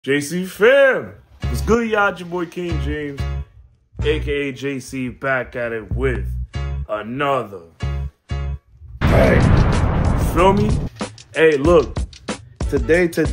JC Fam, what's good, y'all? Your boy King James, aka JC, back at it with another. Hey, feel me? Hey, look, today. This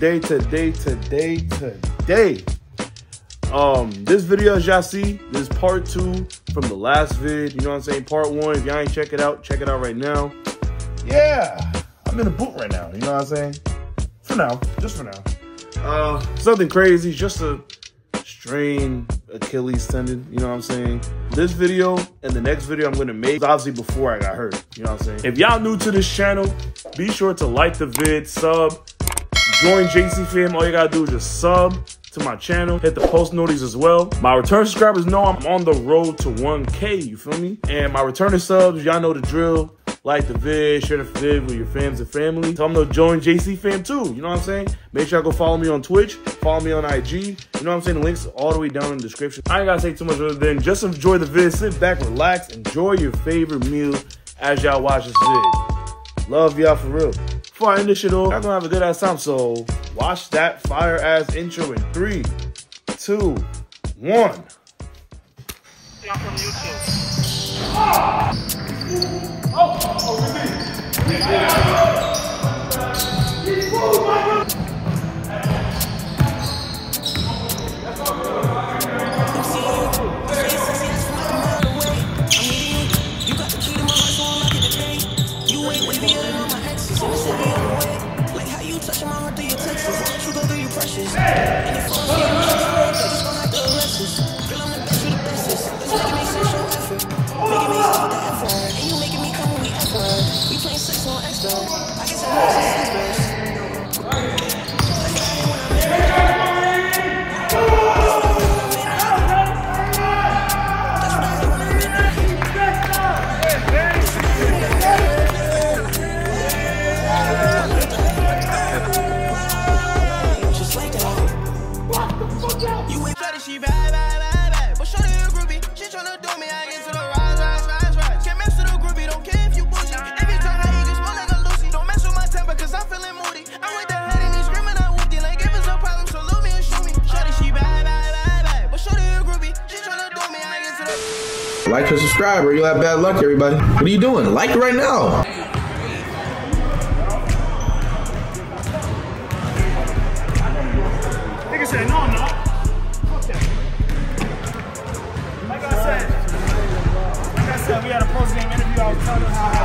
video, as y'all see, this is part 2 from the last vid. You know what I'm saying? Part 1. If y'all ain't check it out right now. Yeah, I'm in a boot right now. You know what I'm saying? For now, just for now. Something crazy, just a strained Achilles tendon, you know what I'm saying? This video and the next video I'm gonna make, obviously before I got hurt, you know what I'm saying? If y'all new to this channel, be sure to like the vid, sub, join JC Fam. All you gotta do is just sub to my channel, hit the post notices as well. My return subscribers know I'm on the road to 1K, you feel me? And my returning subs, y'all know the drill. Like the vid, share the vid with your fams and family. Tell them to join JC Fam too, you know what I'm saying? Make sure y'all go follow me on Twitch, follow me on IG. You know what I'm saying? The links all the way down in the description. I ain't gotta say too much other than just enjoy the vid, sit back, relax, enjoy your favorite meal as y'all watch this vid. Love y'all for real. Before I end this shit off, y'all gonna have a good ass time, so watch that fire ass intro in 3, 2, 1. Y'all from YouTube. Like and subscribe or you'll have bad luck, everybody. What are you doing? Like it right now. Nigga said, no, I'm not. Fuck that. Like I said, we had a post-game interview. I was telling them how I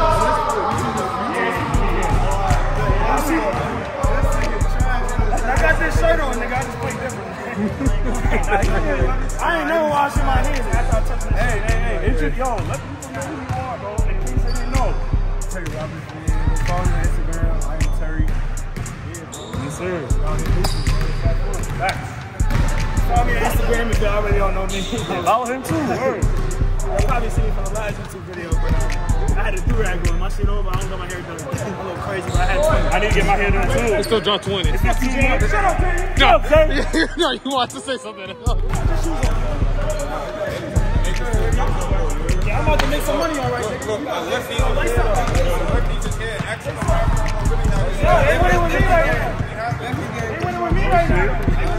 had I got this shirt on, nigga. I just play different. I ain't never washing my hands after I touch it. Hey, it's just, yo, let people know who you are, bro. In case they didn't know. Terry Roberts, man. Follow me on Instagram. I am Terry. Yeah, bro. Yes, sir. Facts. Follow me on Instagram if y'all already don't know me. Follow him too, word. I'll probably see me from the last YouTube video, but I had a do-rag going. My shit over. I don't got my hair done. I'm a little crazy, but I had 20. I need to get my hair done too. It's still draw 20. It's 15 more. Shut up, Terry. Shut up, Terry. No, you want to say something. Yeah, I'm about to make some money all right. Look, lefty just hit XSport. Yeah, they winning with me right now. They winning with me right now.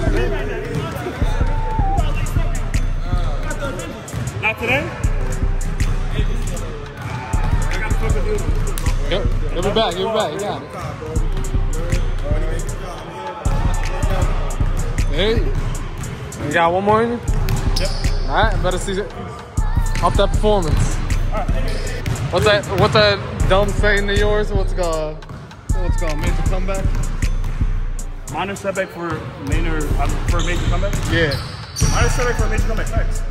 Not today? I got to fuck with you. Yep. Give it back. You got it. Hey. You got one more in you? Yep. Alright, better see it. Up that performance. Right. What's that dumb saying of yours? What's it called? Major comeback? Minor setback for major comeback? Yeah. Minor setback for a major comeback. Thanks.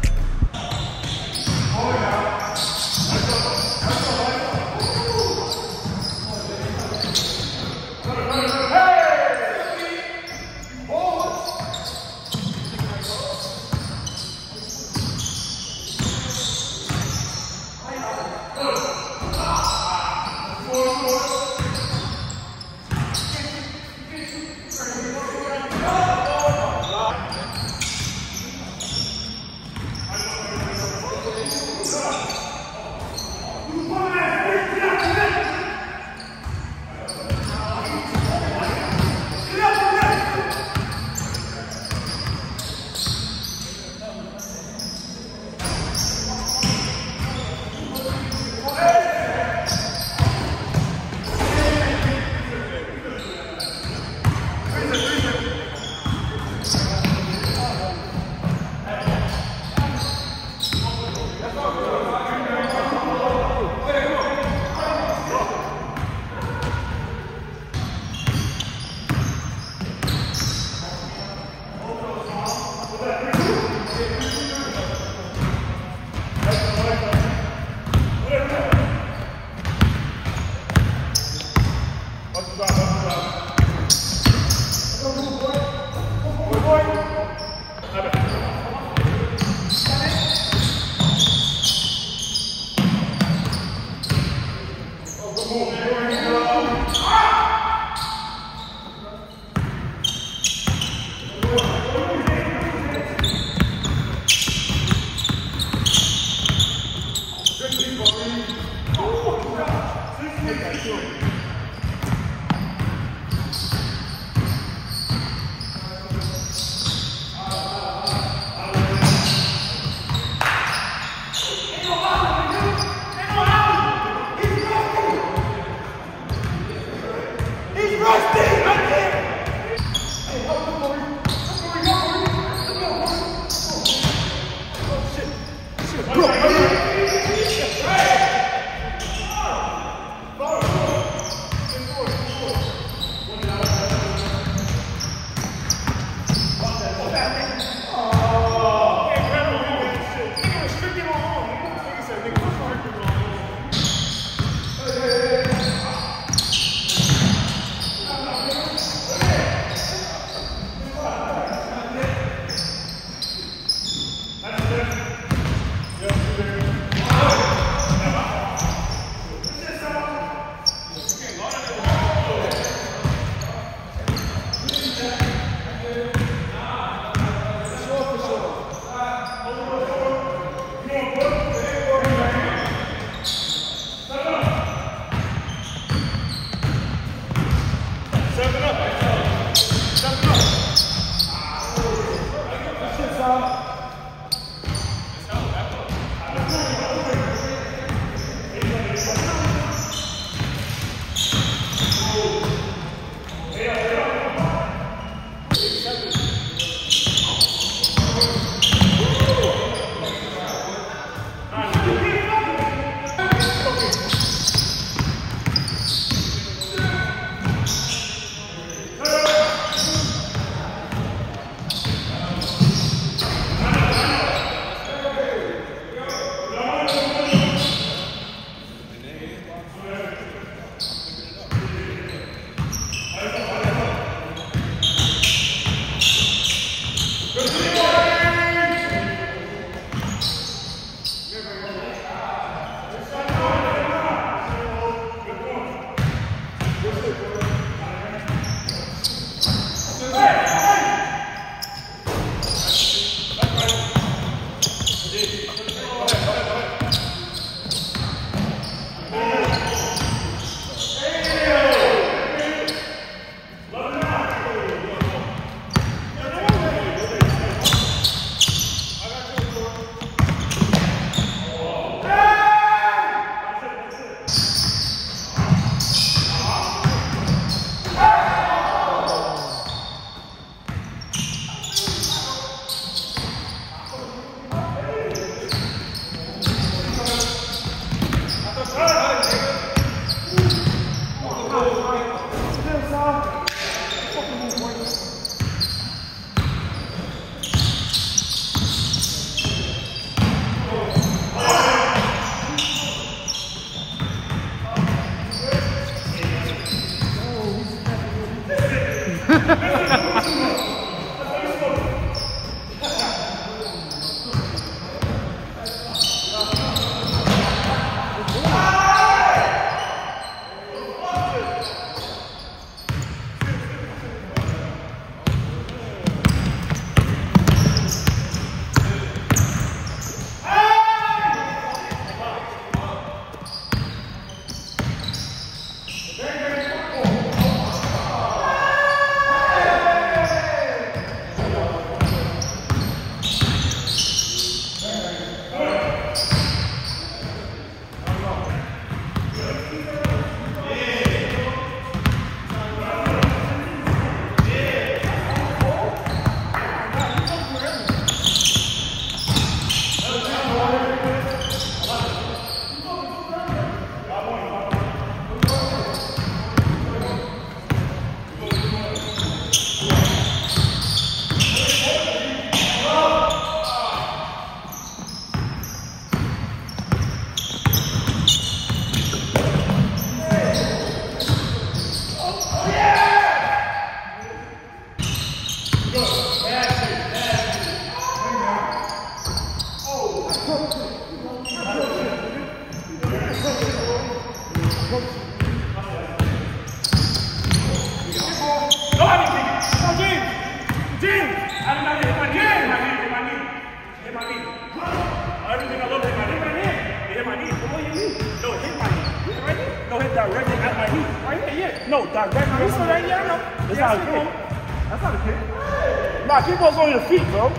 Directly at my knee. Right here, yeah. No, directly at my knee. Right here, I know. That's not a kick. That's not a kick. Nah, kickball's on your feet, bro.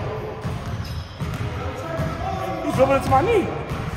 He's dribbling it to my knee.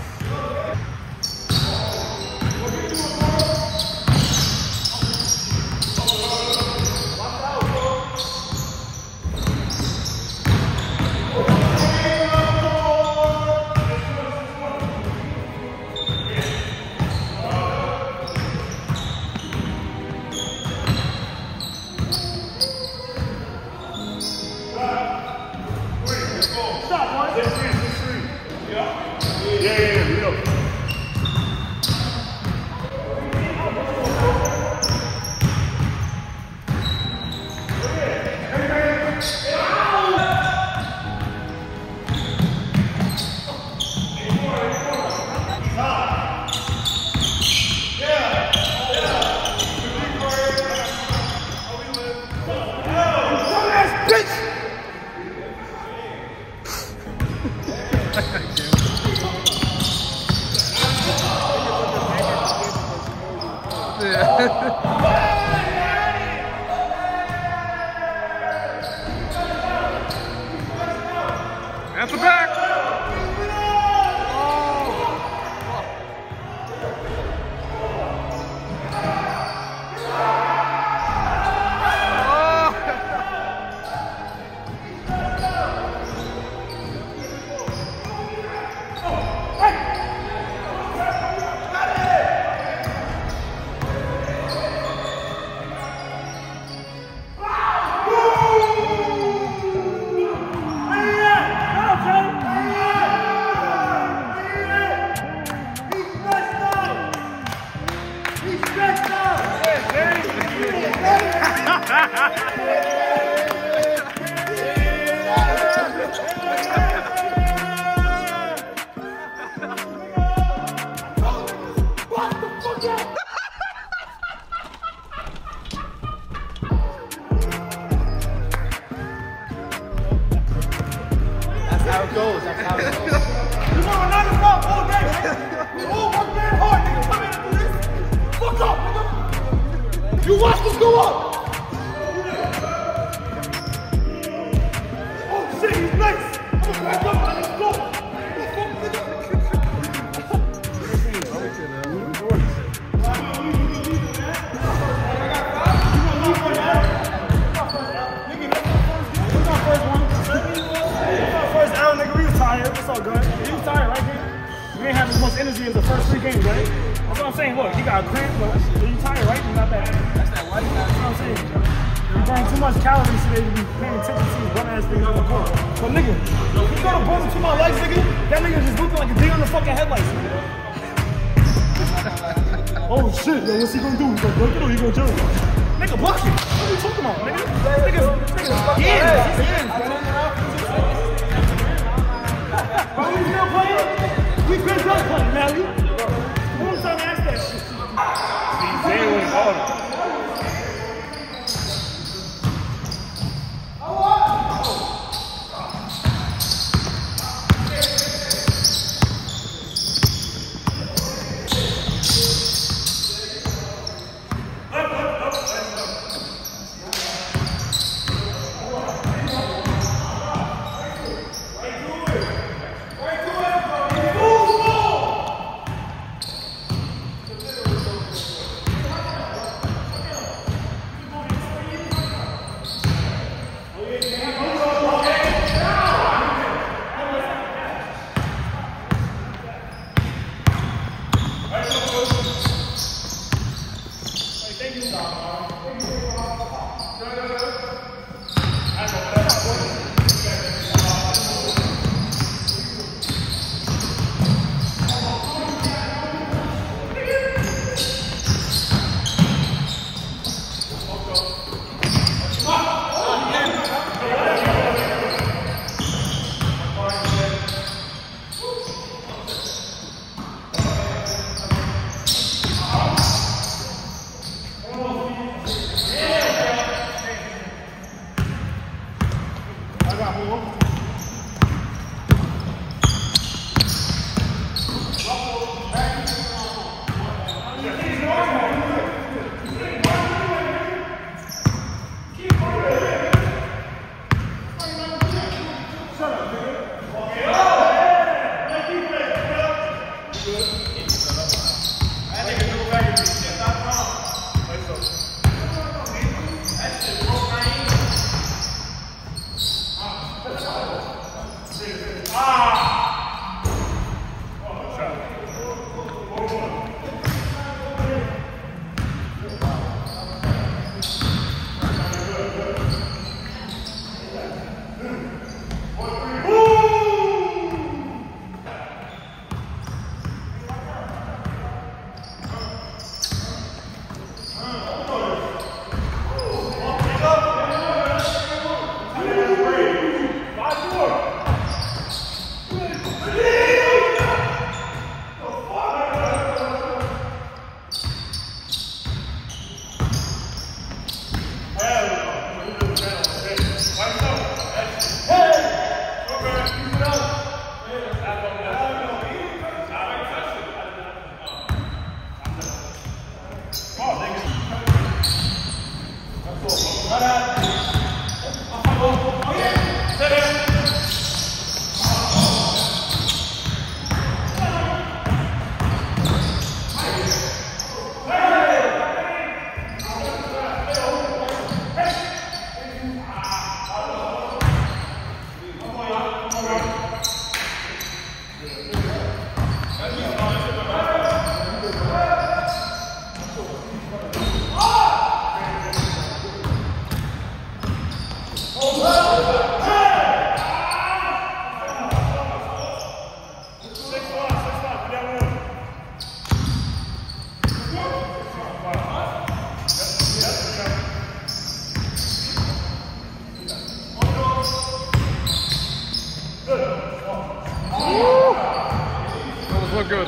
At the back. That's how it goes. That's how it goes. You know, we're not about all day, right? We all work very hard, nigga. Come in and do this. Fuck up, nigga. You watch this go up. Oh shit, he's nice. I'm gonna back up and let's go. It's all good. He was tired, right, kid? You ain't have as much energy as the first 3 games, right? That's what I'm saying. Look, you got a cramp, but you tired, right? You're not that. That's that white. That's what I'm saying. You burn too much calories today to be paying attention to these bum-ass things on the court. But nigga, you go to ball to my legs, nigga. That nigga just looking like a deer on the fucking headlights, nigga. Oh shit, yo, what's he gonna do? He gonna block it or he gonna jump? Nigga, block it. What are you talking about, nigga? Nigga, Bro, we still playing? We been done playing, Mello. Who was trying to ask that shit? DJ was on. Look good.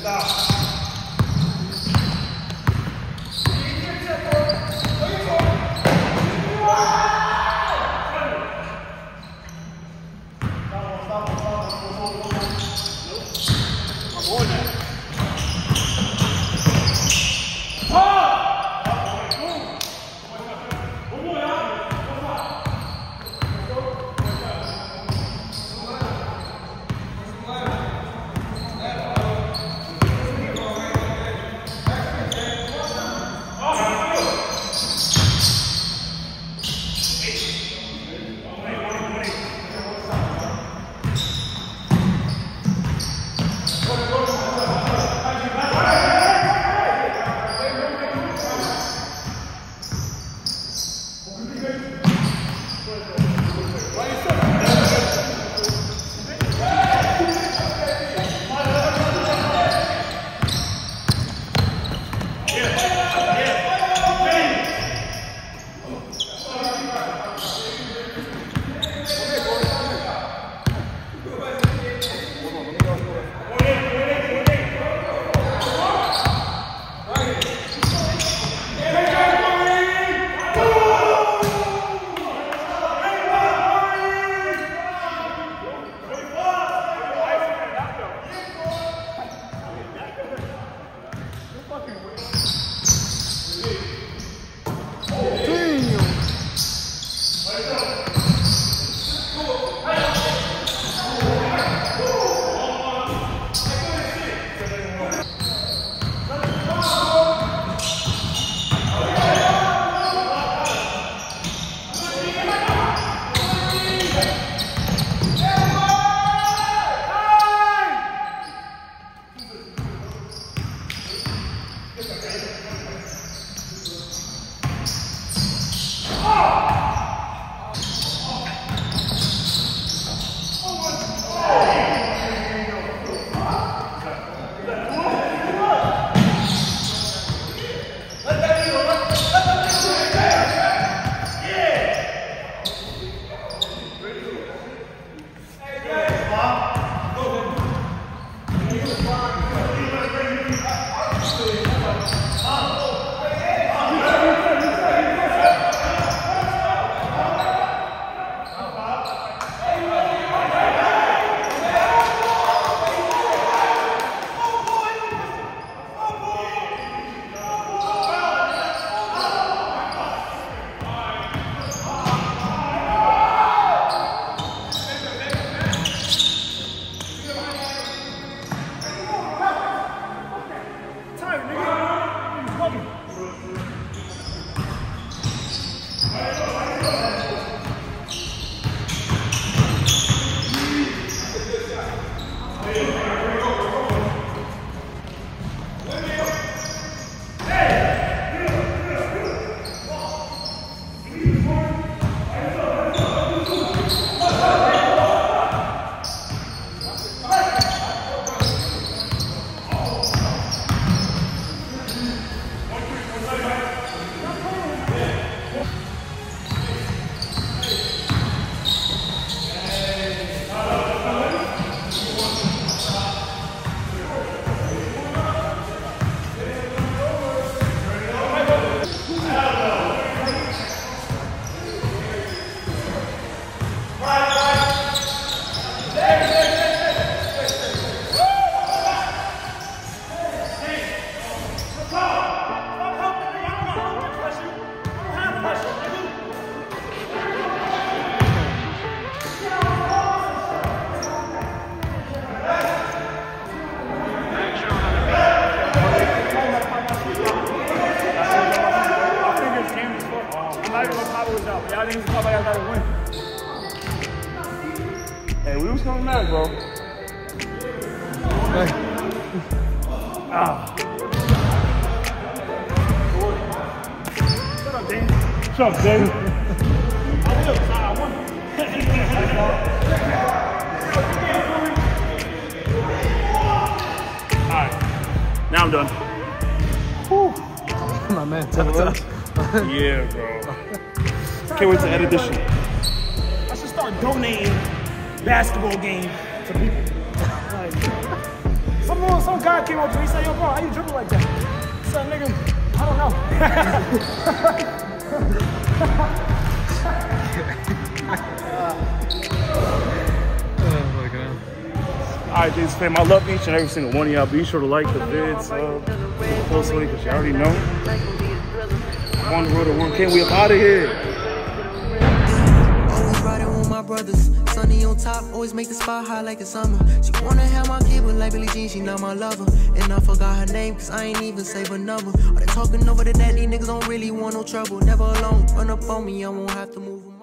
Hey, we was coming back, bro. Hey. Shut up, Dave. Shut up, Dave. I won. Alright. Now I'm done. Whew. My man, tough. Yeah, bro. Can't wait to edit this shit. I should start donating basketball games to people. Like, some guy came up to me and said, yo, bro, how you dribble like that? I said, nigga, I don't know. Oh my God. All right, JC Fam, I love each and every single one of y'all. Be sure to like the vids, closely, because you already know. On the road to 1K, we up out of here. Always riding with my brothers. Sunny on top, always make the spot high like the summer. She wanna have my kid, but like Billie Jean, she not my lover. And I forgot her name, cause I ain't even save her number. All they talking over the daddy, niggas don't really want no trouble. Never alone, run up on me, I won't have to move 'em.